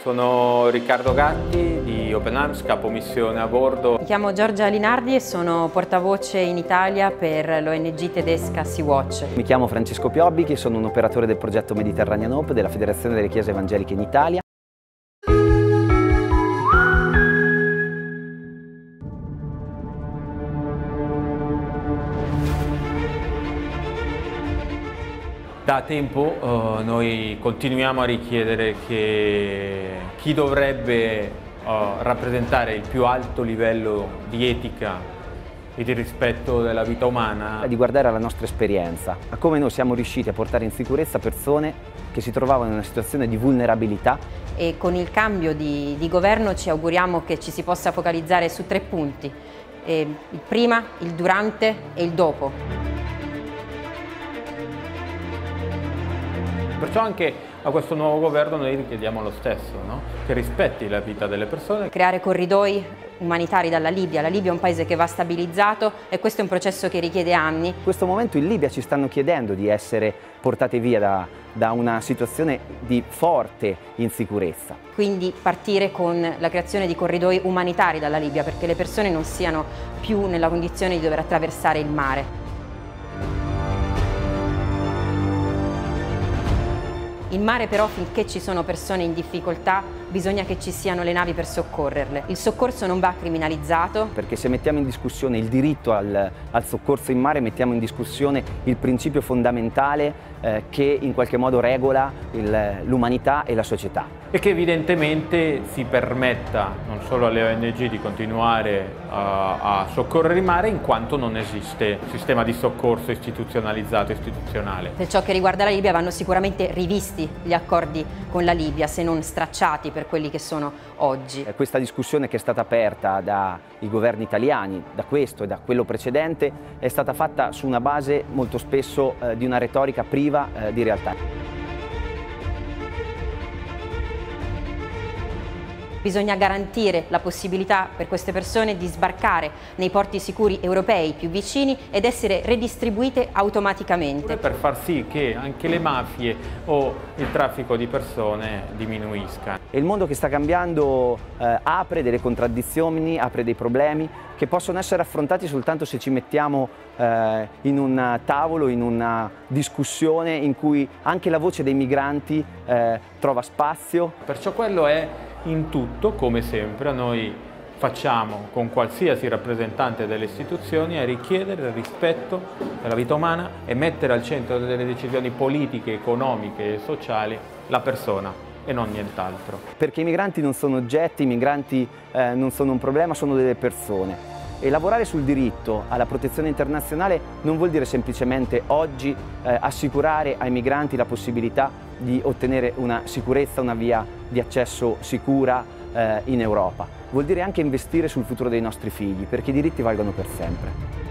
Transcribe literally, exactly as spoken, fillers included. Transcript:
Sono Riccardo Gatti di Open Arms, capo missione a bordo. Mi chiamo Giorgia Linardi e sono portavoce in Italia per l'O N G tedesca Sea-Watch. Mi chiamo Francesco Piobbi, che sono un operatore del progetto Mediterranean Hope della Federazione delle Chiese Evangeliche in Italia. Da tempo uh, noi continuiamo a richiedere che chi dovrebbe uh, rappresentare il più alto livello di etica e di rispetto della vita umana, di guardare alla nostra esperienza, a come noi siamo riusciti a portare in sicurezza persone che si trovavano in una situazione di vulnerabilità. E con il cambio di, di governo ci auguriamo che ci si possa focalizzare su tre punti: eh, il prima, il durante e il dopo. Perciò anche a questo nuovo governo noi richiediamo lo stesso, no? Che rispetti la vita delle persone. Creare corridoi umanitari dalla Libia. La Libia è un paese che va stabilizzato e questo è un processo che richiede anni. In questo momento in Libia ci stanno chiedendo di essere portate via da, da una situazione di forte insicurezza. Quindi partire con la creazione di corridoi umanitari dalla Libia, perché le persone non siano più nella condizione di dover attraversare il mare. In mare però, finché ci sono persone in difficoltà, bisogna che ci siano le navi per soccorrerle. Il soccorso non va criminalizzato. Perché se mettiamo in discussione il diritto al, al soccorso in mare, mettiamo in discussione il principio fondamentale eh, che in qualche modo regola l'umanità e la società. E che evidentemente si permetta non solo alle O N G di continuare a, a soccorrere in mare, in quanto non esiste sistema di soccorso istituzionalizzato, istituzionale. Per ciò che riguarda la Libia vanno sicuramente rivisti gli accordi con la Libia, se non stracciati per quelli che sono oggi. Questa discussione che è stata aperta dai governi italiani, da questo e da quello precedente, è stata fatta su una base molto spesso eh, di una retorica priva eh, di realtà. Bisogna garantire la possibilità per queste persone di sbarcare nei porti sicuri europei più vicini ed essere redistribuite automaticamente. Per far sì che anche le mafie o il traffico di persone diminuisca. E il mondo che sta cambiando eh, apre delle contraddizioni, apre dei problemi che possono essere affrontati soltanto se ci mettiamo eh, in un tavolo, in una discussione in cui anche la voce dei migranti eh, trova spazio. Perciò quello è in tutto, come sempre, noi facciamo con qualsiasi rappresentante delle istituzioni a richiedere il rispetto della vita umana e mettere al centro delle decisioni politiche, economiche e sociali la persona e non nient'altro. Perché i migranti non sono oggetti, i migranti eh, non sono un problema, sono delle persone. E lavorare sul diritto alla protezione internazionale non vuol dire semplicemente oggi eh, assicurare ai migranti la possibilità di ottenere una sicurezza, una via di accesso sicura eh, in Europa. Vuol dire anche investire sul futuro dei nostri figli, perché i diritti valgono per sempre.